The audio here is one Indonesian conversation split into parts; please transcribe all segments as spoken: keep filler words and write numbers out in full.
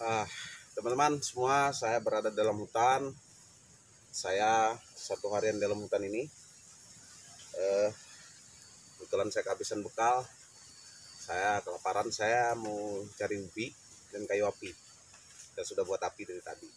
Ah, teman-teman semua, saya berada dalam hutan. Saya satu harian dalam hutan ini. Eh, kebetulan saya kehabisan bekal. Saya kelaparan. Saya mau cari ubi dan kayu api. Saya sudah buat api dari tadi.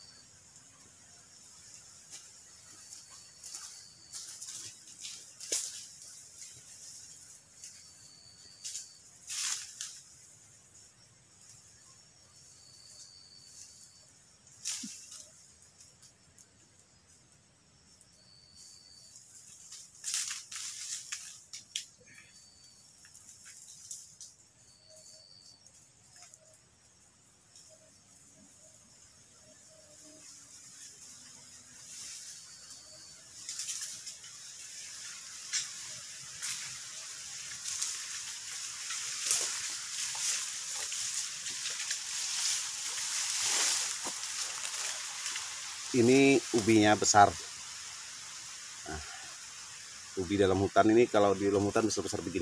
Ini ubinya besar. Nah, ubi dalam hutan ini kalau di dalam hutan besar-besar begini.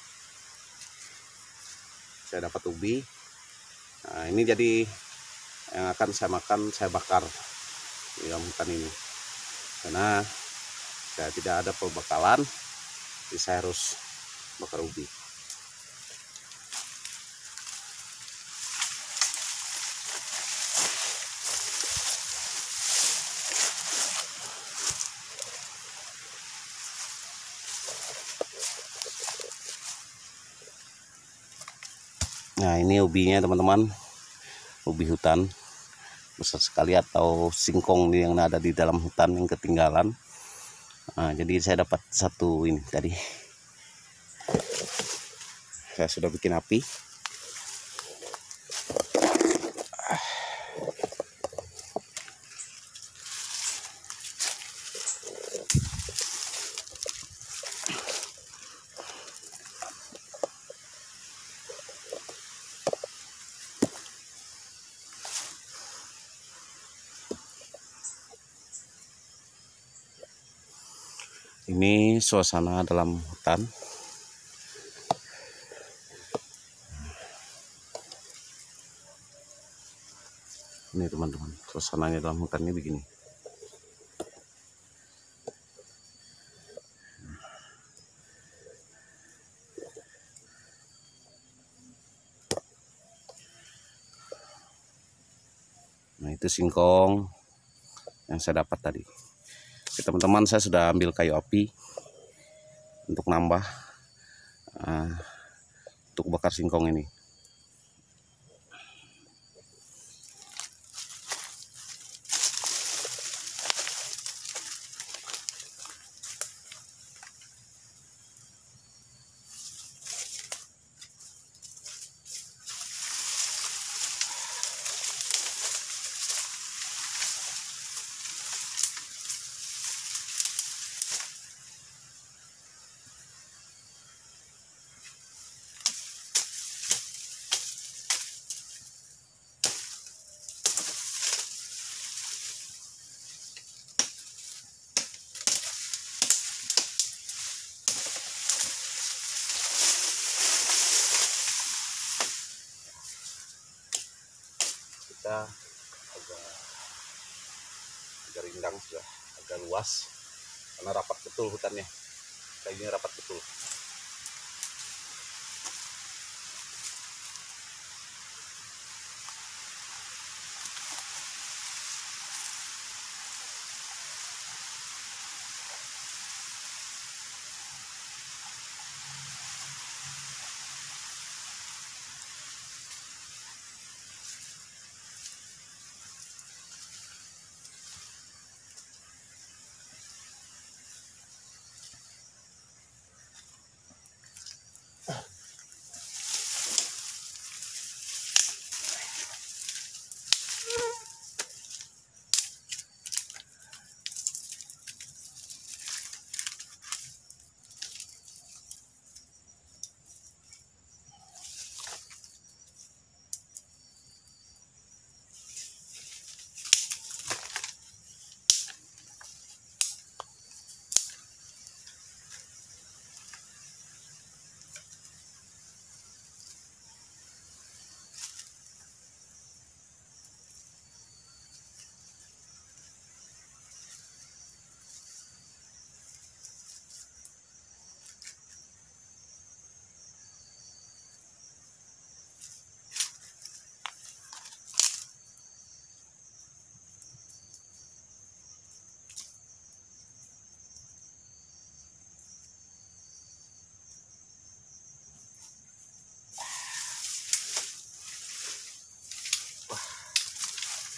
Saya dapat ubi. Nah, ini jadi yang akan saya makan, saya bakar di dalam hutan ini. Karena saya tidak ada pembakalan, jadi saya harus bakar ubi. Nah, ini ubinya teman-teman, ubi hutan besar sekali atau singkong yang ada di dalam hutan yang ketinggalan. Nah, jadi saya dapat satu ini tadi. Saya sudah bikin api. Ini suasana dalam hutan. Ini teman-teman, suasananya dalam hutan ini begini. Nah, itu singkong yang saya dapat tadi. Teman-teman, saya sudah ambil kayu api untuk nambah uh, untuk bakar singkong ini. Kita agak agak rindang, sudah agak luas karena rapat betul hutannya, kayunya rapat betul.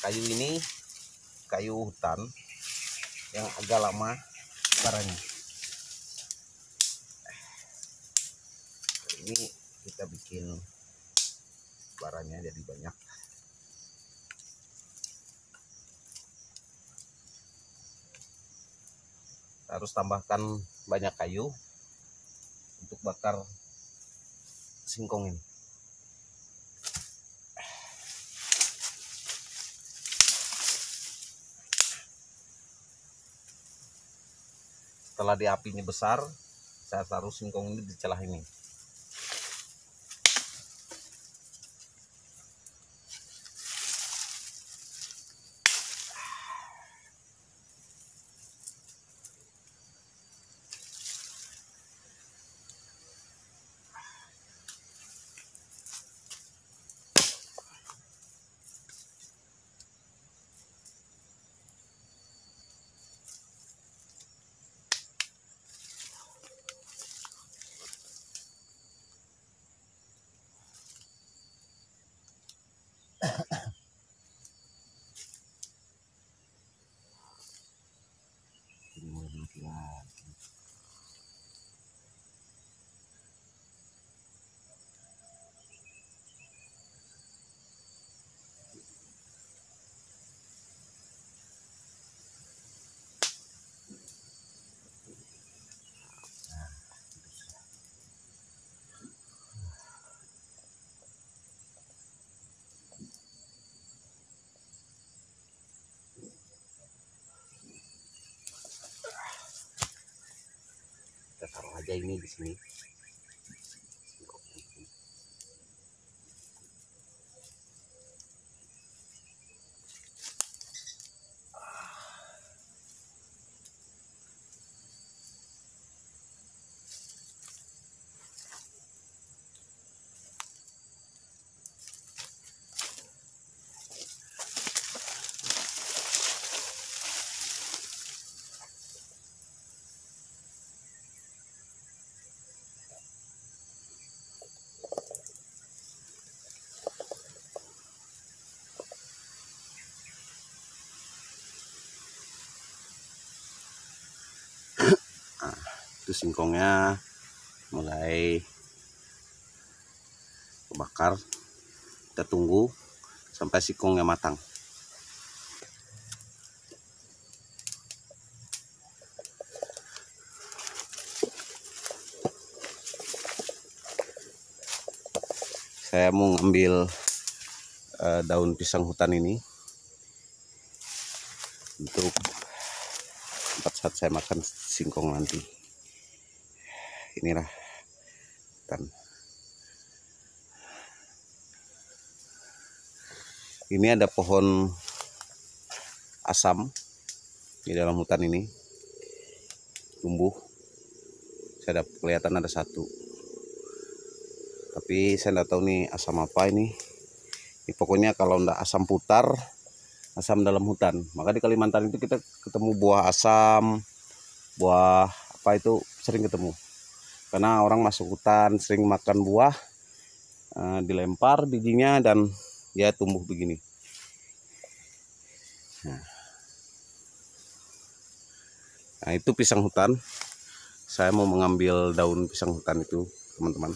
kayu ini kayu hutan yang agak lama barangnya. Ini kita bikin barangnya jadi banyak. Harus tambahkan banyak kayu untuk bakar singkong ini. Setelah di apinya besar, saya taruh singkong ini di celah ini. Kita taruh aja ini di sini. Itu singkongnya mulai kebakar. Kita tunggu sampai singkongnya matang. Saya mau ngambil uh, daun pisang hutan ini untuk tempat saat saya makan singkong nanti. Inilah hutan. Ini ada pohon asam di dalam hutan ini tumbuh. Saya dapat kelihatan ada satu, tapi saya tidak tahu nih asam apa ini. Ini pokoknya kalau ndak asam putar, asam dalam hutan. Maka di Kalimantan itu kita ketemu buah asam, buah apa itu sering ketemu. Karena orang masuk hutan sering makan buah, uh, dilempar bijinya dan dia tumbuh begini. Nah, nah itu pisang hutan. Saya mau mengambil daun pisang hutan itu, teman-teman.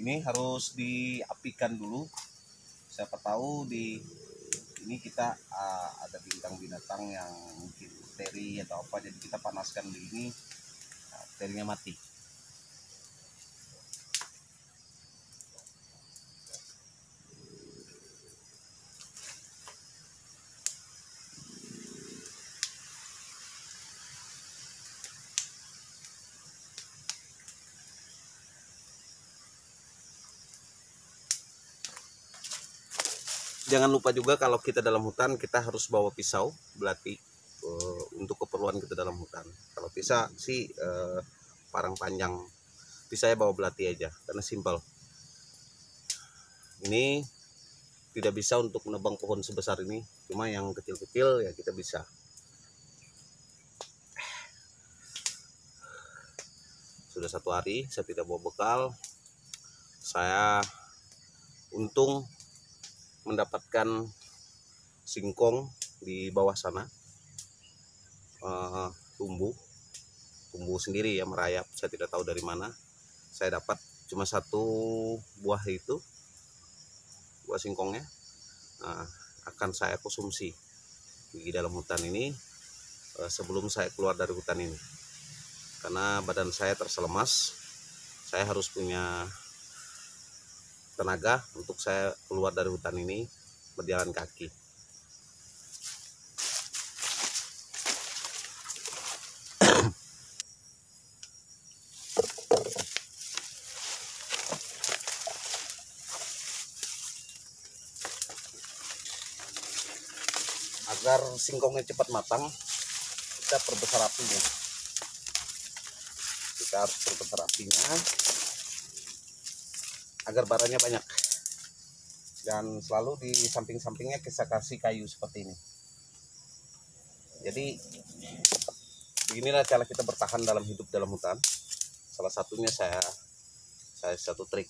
Ini harus diapikan dulu. Siapa tahu di ini kita uh, ada bintang binatang yang mungkin bakteri atau apa, jadi kita panaskan begini, uh, bakterinya mati. Jangan lupa juga kalau kita dalam hutan kita harus bawa pisau belati uh, untuk keperluan kita dalam hutan. Kalau bisa sih uh, parang panjang, bisa saya bawa belati aja karena simpel. Ini tidak bisa untuk menebang pohon sebesar ini, cuma yang kecil-kecil ya kita bisa. Sudah satu hari saya tidak bawa bekal. Saya untung mendapatkan singkong di bawah sana, uh, tumbuh tumbuh sendiri ya, merayap. Saya tidak tahu dari mana saya dapat, cuma satu buah itu, buah singkongnya. Nah, akan saya konsumsi di dalam hutan ini uh, sebelum saya keluar dari hutan ini, karena badan saya terasa lemas. Saya harus punya tenaga untuk saya keluar dari hutan ini berjalan kaki. Agar singkongnya cepat matang, kita perbesar apinya. Kita harus perbesar apinya agar baranya banyak, dan selalu di samping-sampingnya kita kasih kayu seperti ini. Jadi beginilah cara kita bertahan dalam hidup dalam hutan. Salah satunya saya saya satu trik.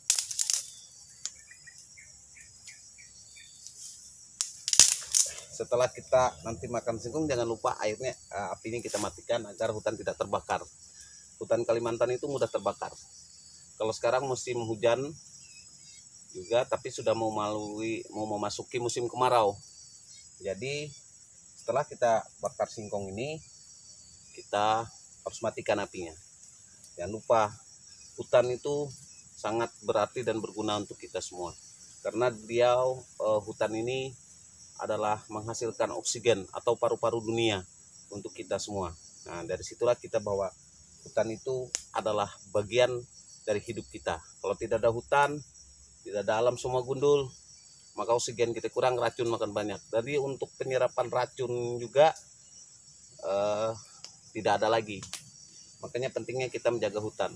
Setelah kita nanti makan singkong, jangan lupa airnya, apinya kita matikan agar hutan tidak terbakar. Hutan Kalimantan itu mudah terbakar. Kalau sekarang musim hujan juga, tapi sudah mau melalui mau memasuki musim kemarau. Jadi setelah kita bakar singkong ini, kita harus matikan apinya. Jangan lupa, hutan itu sangat berarti dan berguna untuk kita semua, karena dia uh, hutan ini adalah menghasilkan oksigen atau paru-paru dunia untuk kita semua. Nah, dari situlah kita bahwa hutan itu adalah bagian dari hidup kita. Kalau tidak ada hutan, tidak ada alam semua gundul, maka oksigen kita kurang, racun makan banyak. Jadi untuk penyerapan racun juga eh, tidak ada lagi. Makanya pentingnya kita menjaga hutan.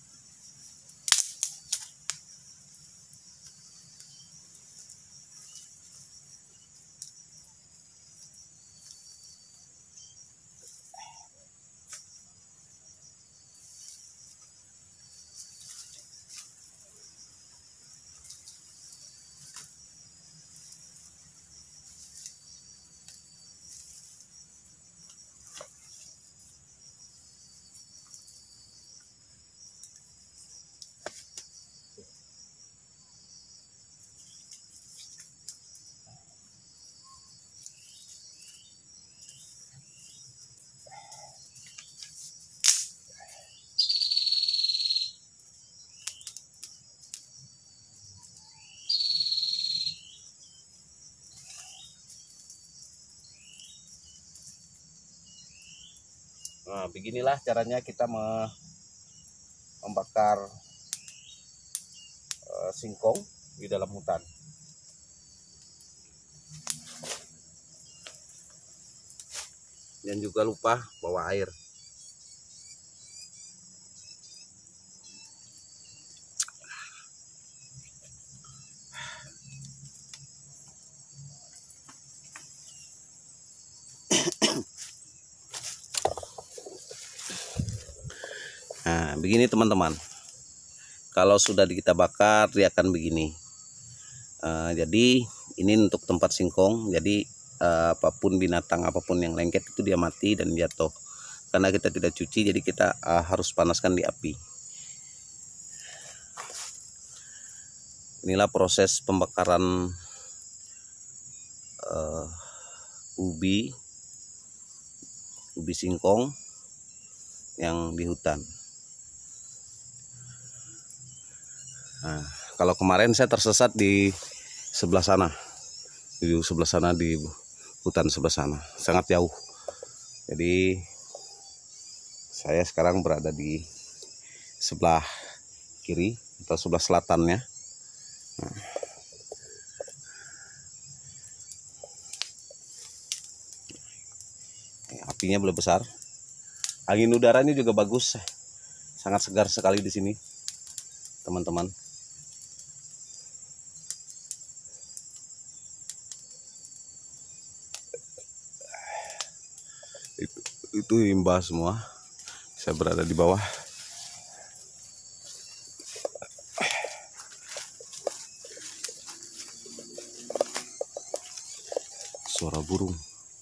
Nah, beginilah caranya kita membakar uh, singkong di dalam hutan. Dan juga lupa bawa air. Nah, begini teman-teman. Kalau sudah kita bakar, dia akan begini. Uh, jadi ini untuk tempat singkong. Jadi uh, apapun binatang, apapun yang lengket itu dia mati dan jatuh. Karena kita tidak cuci, jadi kita uh, harus panaskan di api. Inilah proses pembakaran uh, ubi ubi singkong yang di hutan. Nah, kalau kemarin saya tersesat di sebelah sana, di sebelah sana, di hutan sebelah sana, sangat jauh. Jadi saya sekarang berada di sebelah kiri atau sebelah selatannya. Nah, apinya belum besar. Angin udaranya juga bagus, sangat segar sekali di sini, teman-teman. Itu, itu limbah semua. Saya berada di bawah. Suara burung.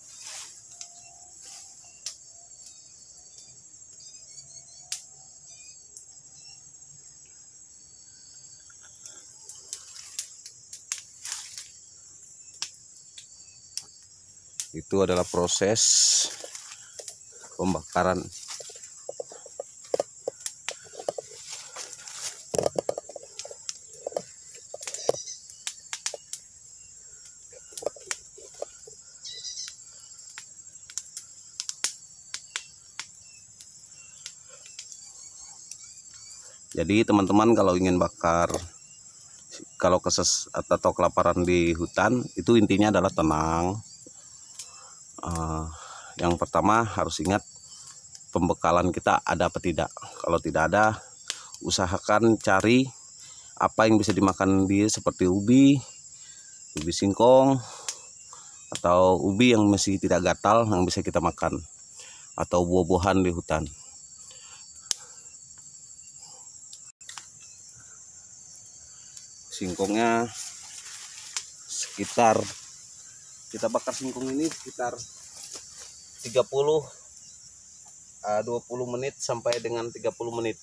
Itu adalah proses pembakaran jadi teman-teman kalau ingin bakar, kalau keses atau kelaparan di hutan, itu intinya adalah tenang. Uh, yang pertama harus ingat pembekalan kita ada apa tidak. Kalau tidak ada, usahakan cari apa yang bisa dimakan dia, seperti ubi, ubi singkong, atau ubi yang masih tidak gatal yang bisa kita makan, atau buah-buahan di hutan. Singkongnya sekitar, kita bakar singkong ini sekitar tiga puluh dua puluh menit sampai dengan tiga puluh menit.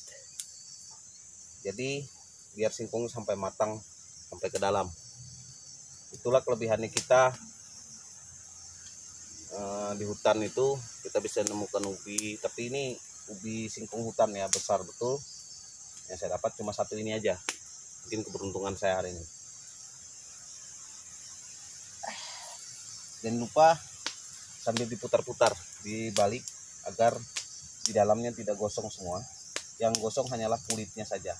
Jadi biar singkong sampai matang, sampai ke dalam. Itulah kelebihannya kita uh, di hutan itu, kita bisa menemukan ubi. Tapi ini ubi singkong hutan ya, besar betul. Yang saya dapat cuma satu ini aja. Mungkin keberuntungan saya hari ini. Jangan lupa sambil diputar-putar, dibalik agar di dalamnya tidak gosong semua. Yang gosong hanyalah kulitnya saja.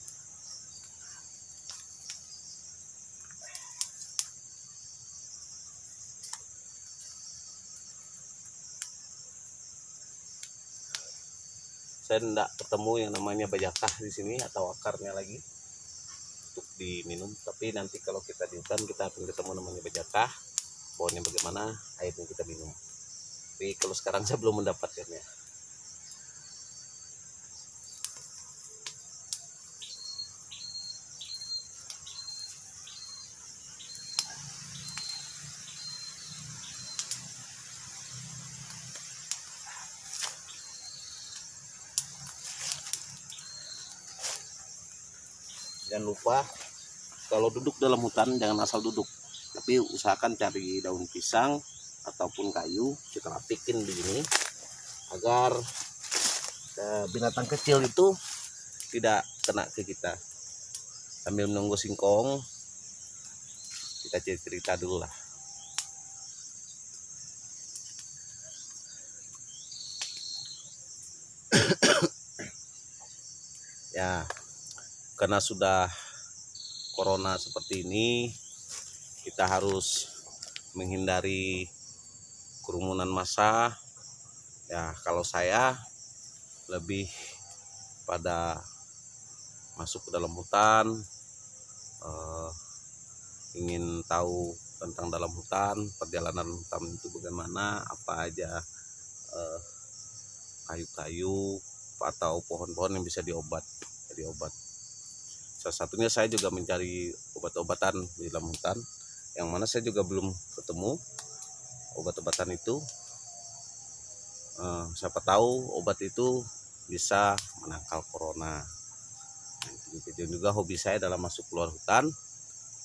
Saya tidak ketemu yang namanya bajakah di sini atau akarnya lagi untuk diminum. Tapi nanti kalau kita di hutan kita akan ketemu namanya bajakah. Pohonnya bagaimana, airnya kita minum. Tapi kalau sekarang saya belum mendapatkannya. Jangan lupa kalau duduk dalam hutan jangan asal duduk, tapi usahakan cari daun pisang ataupun kayu, kita rapikin begini agar eh, binatang kecil itu tidak kena ke kita. Sambil menunggu singkong, kita cerita dulu lah. Ya, karena sudah corona seperti ini, kita harus menghindari kerumunan massa. Ya, kalau saya lebih pada masuk ke dalam hutan, eh, ingin tahu tentang dalam hutan, perjalanan hutan itu bagaimana, apa aja eh, kayu-kayu atau pohon-pohon yang bisa diobat, jadi obat. Salah satunya saya juga mencari obat-obatan di dalam hutan, yang mana saya juga belum ketemu obat-obatan itu. Eh, siapa tahu obat itu bisa menangkal corona. Nah, itu juga hobi saya dalam masuk keluar hutan.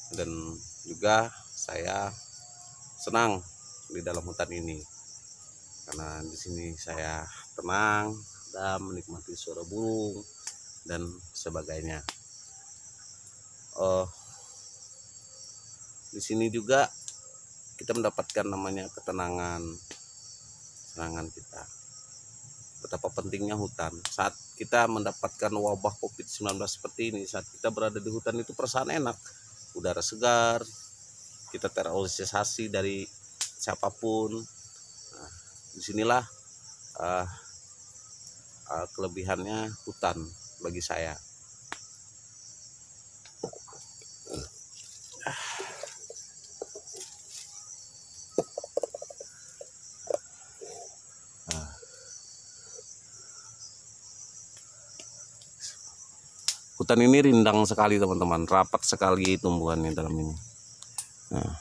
dan juga saya senang di dalam hutan ini karena di sini saya tenang dan menikmati suara burung dan sebagainya. Oh, di sini juga kita mendapatkan namanya ketenangan, ketenangan kita. Betapa pentingnya hutan. Saat kita mendapatkan wabah covid sembilan belas seperti ini, saat kita berada di hutan itu perasaan enak, udara segar, kita terrealisasi dari siapapun. Nah, disinilah uh, uh, kelebihannya hutan bagi saya. Hutan ini rindang sekali teman-teman, rapat sekali tumbuhannya dalam ini. Nah,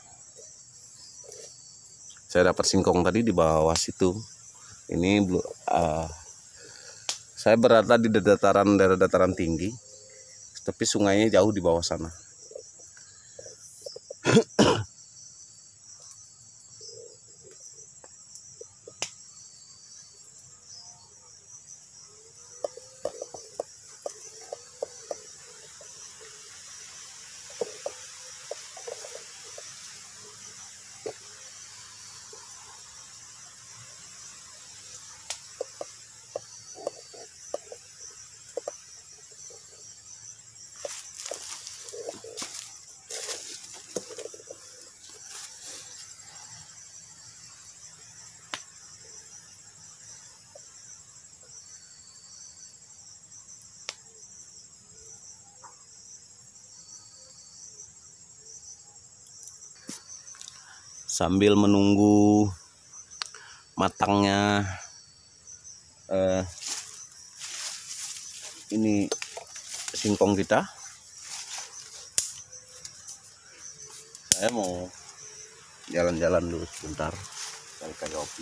saya dapat singkong tadi di bawah situ. Ini uh, saya berada di dataran daerah dataran tinggi, tapi sungainya jauh di bawah sana. Sambil menunggu matangnya eh, ini singkong kita, saya mau jalan-jalan dulu sebentar, cari kopi.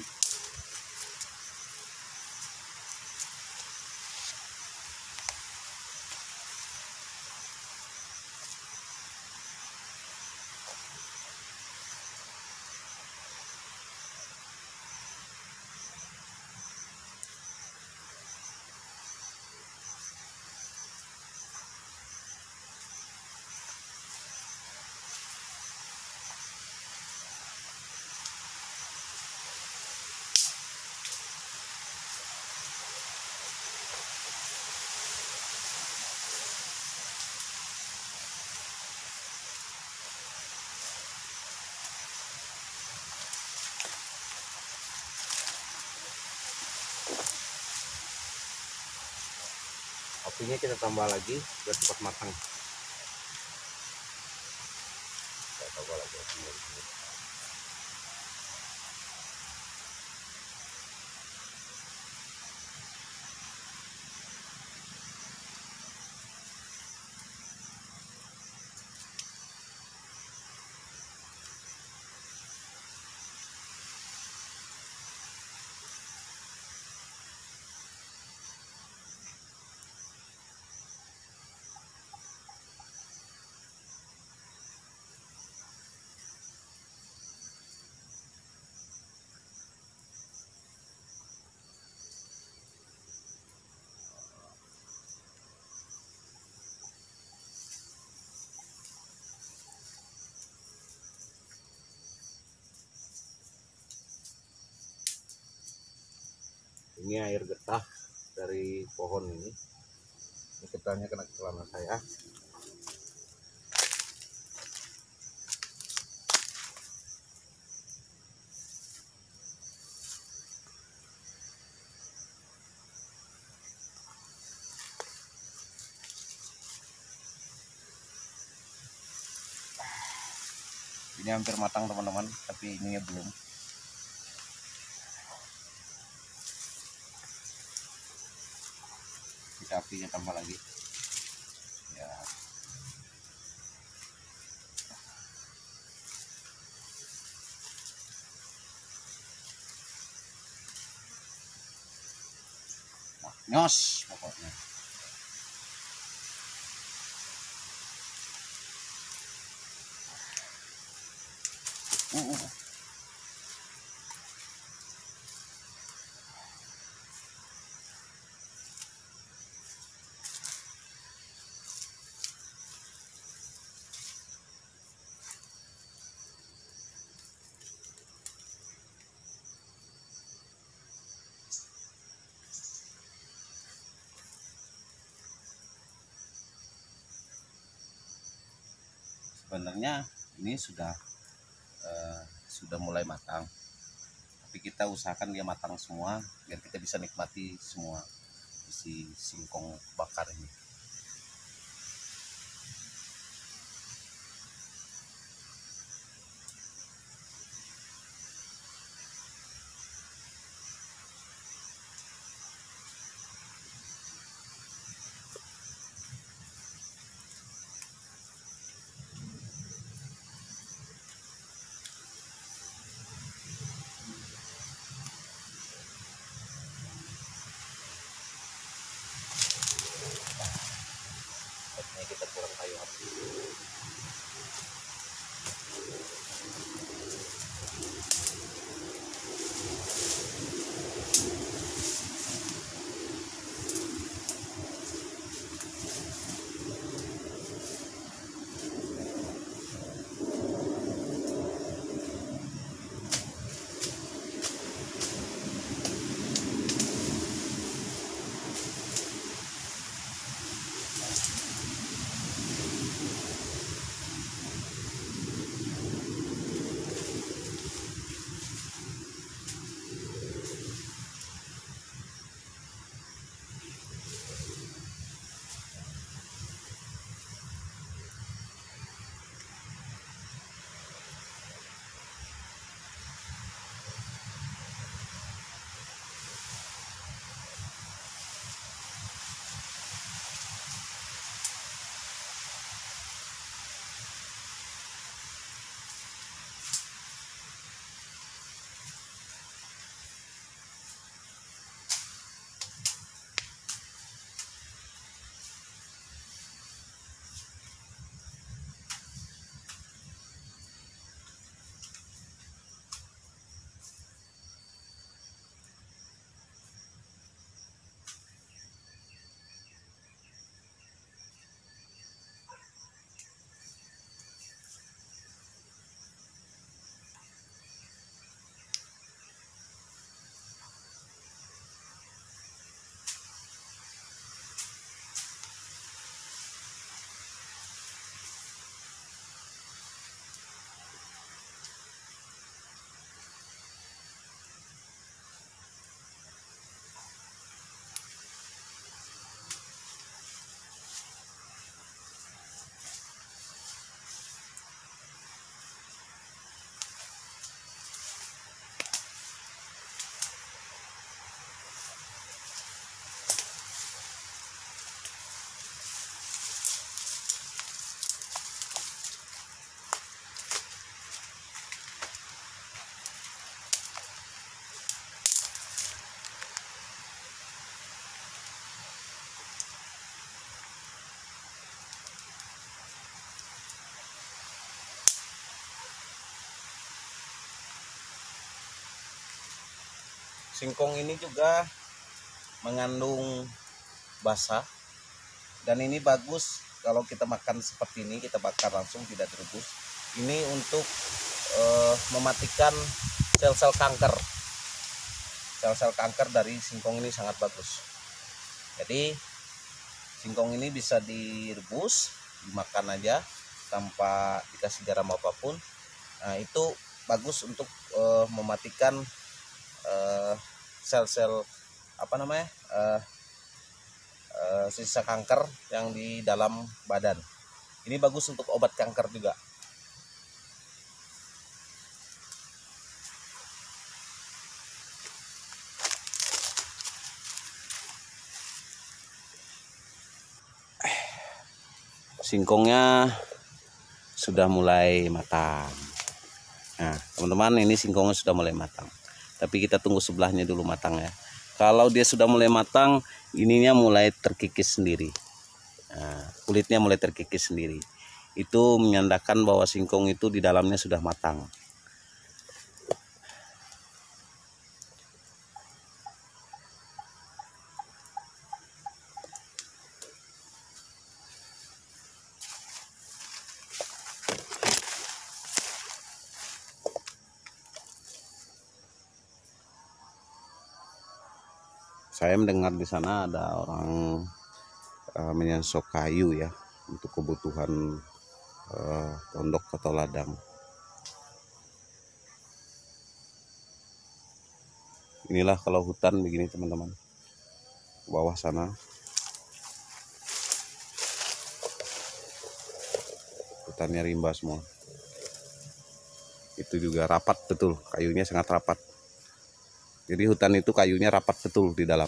Apinya kita tambah lagi biar cepat matang. Kita tambah lagi apinya. Ini air getah dari pohon ini. Ini getahnya kena ke celana saya. Ini hampir matang teman-teman, tapi ininya belum. Kita apinya tambah lagi. Ya. Nyos pokoknya. Sebenarnya ini sudah uh, sudah mulai matang, tapi kita usahakan dia matang semua biar kita bisa nikmati semua isi singkong bakar ini. Kita kurang kayu api. Singkong ini juga mengandung basa, dan ini bagus kalau kita makan seperti ini, kita bakar langsung tidak direbus. Ini untuk uh, mematikan sel-sel kanker. Sel-sel kanker dari singkong ini sangat bagus. Jadi singkong ini bisa direbus, dimakan aja tanpa dikasih garam apapun. Nah, itu bagus untuk uh, mematikan sel-sel uh, apa namanya uh, uh, sisa kanker yang di dalam badan. Ini bagus untuk obat kanker juga. Singkongnya sudah mulai matang. Nah, teman-teman, ini singkongnya sudah mulai matang. Tapi kita tunggu sebelahnya dulu matang ya. Kalau dia sudah mulai matang, ininya mulai terkikis sendiri. Nah, kulitnya mulai terkikis sendiri. Itu menandakan bahwa singkong itu di dalamnya sudah matang. saya mendengar di sana ada orang uh, menyansok kayu ya untuk kebutuhan uh, pondok atau ladang. Inilah kalau hutan begini teman-teman, bawah sana hutannya rimba semua. Itu juga rapat betul, kayunya sangat rapat. Jadi hutan itu kayunya rapat betul di dalam.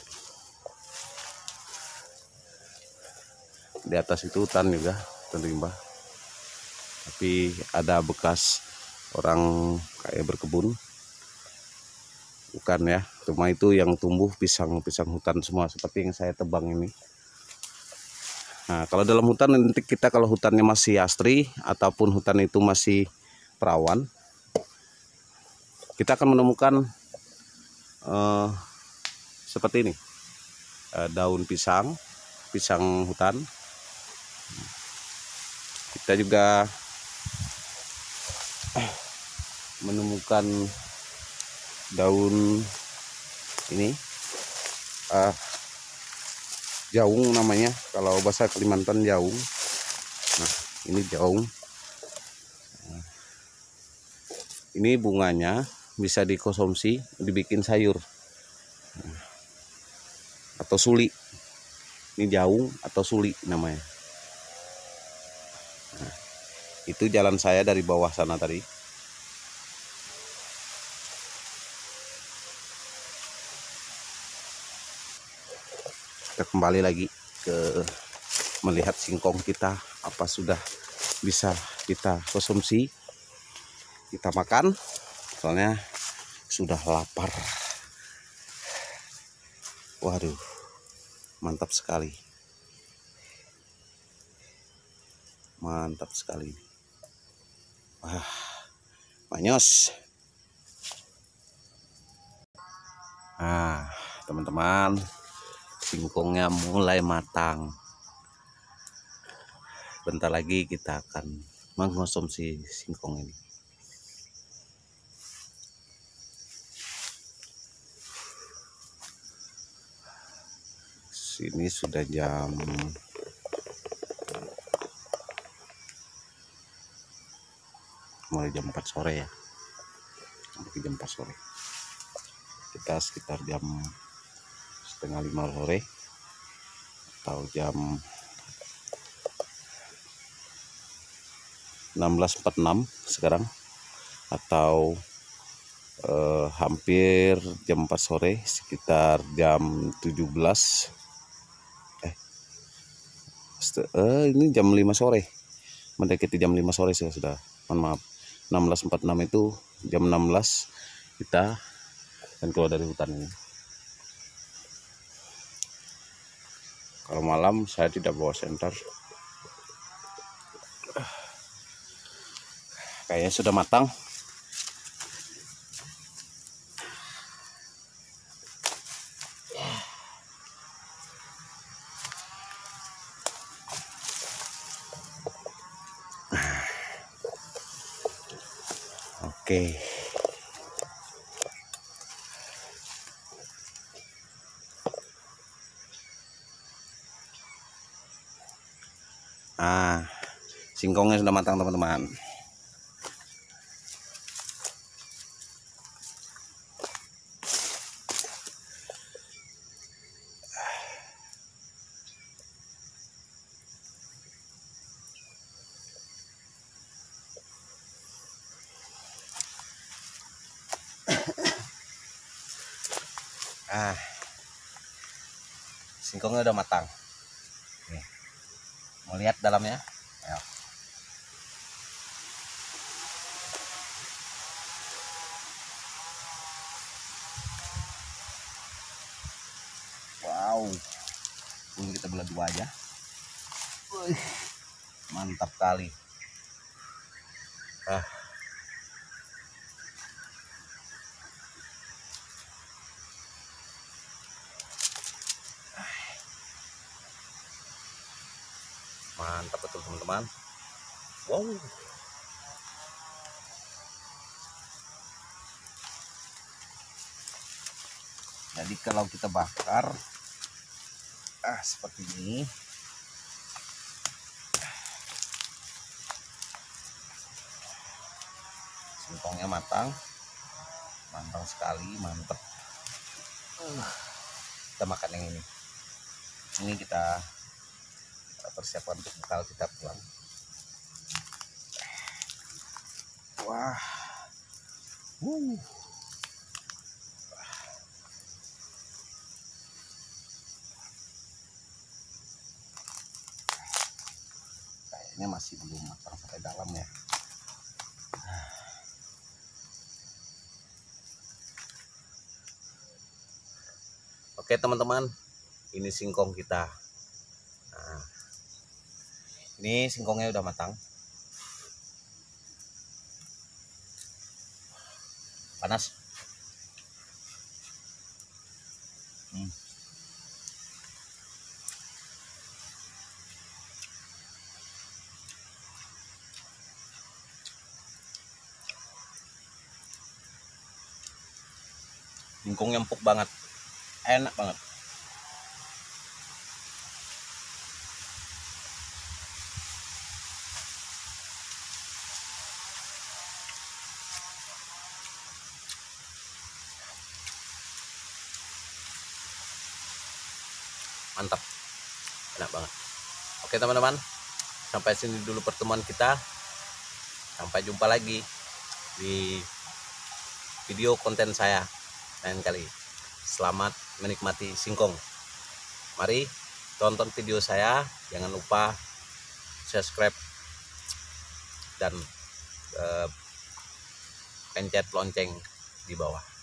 Di atas itu hutan juga, hutan rimba. Tapi ada bekas orang kayak berkebun. Bukan ya, cuma itu yang tumbuh pisang-pisang hutan semua seperti yang saya tebang ini. Nah, kalau dalam hutan nanti kita, kalau hutannya masih asri ataupun hutan itu masih perawan, kita akan menemukan uh, seperti ini, uh, daun pisang, pisang hutan. Kita juga menemukan daun ini, uh, jaung namanya, kalau bahasa Kalimantan jaung. Nah, ini jaung. Nah, ini bunganya bisa dikonsumsi, dibikin sayur. Nah, atau suli. Ini jaung atau suli namanya. Nah, itu jalan saya dari bawah sana tadi. Kita kembali lagi ke melihat singkong kita, apa sudah bisa kita konsumsi, kita makan, soalnya sudah lapar. Waduh, mantap sekali, mantap sekali. Wah, manyos. Nah, teman-teman, singkongnya mulai matang. Bentar lagi kita akan mengkonsumsi singkong ini. Sini sudah jam mulai jam empat sore ya, sampai jam empat sore. Kita sekitar jam setengah lima sore atau jam enam belas empat puluh enam sekarang, atau eh, hampir jam empat sore, sekitar jam tujuh belas eh, eh ini jam lima sore, mendekati jam lima sore sudah, sudah. Mohon maaf, enam belas empat puluh enam itu jam enam belas kita akan keluar dari hutan ini. Kalau malam saya tidak bawa senter. Kayaknya sudah matang. Oke. Ah, singkongnya sudah matang teman-teman. Ah, singkongnya udah matang. Nih, mau lihat dalamnya? Ayo. Wow, ini kita belah dua aja. Wih, mantap kali. Ah. Mantap betul teman-teman. Wow. Dan Jadi kalau kita bakar ah seperti ini, singkongnya matang, mantap sekali, mantap. Uh, kita makan yang ini. Ini kita persiapkan untuk bekal kita pulang. Wah, uh. Kayaknya masih belum matang sampai dalam ya. Oke teman-teman, ini singkong kita. Nah, ini singkongnya udah matang. Panas. Hmm. Singkongnya empuk banget, enak banget. Mantap, enak banget. Oke teman-teman, sampai sini dulu pertemuan kita. Sampai jumpa lagi di video konten saya lain kali. Selamat menikmati singkong. Mari tonton video saya, jangan lupa subscribe dan uh, pencet lonceng di bawah.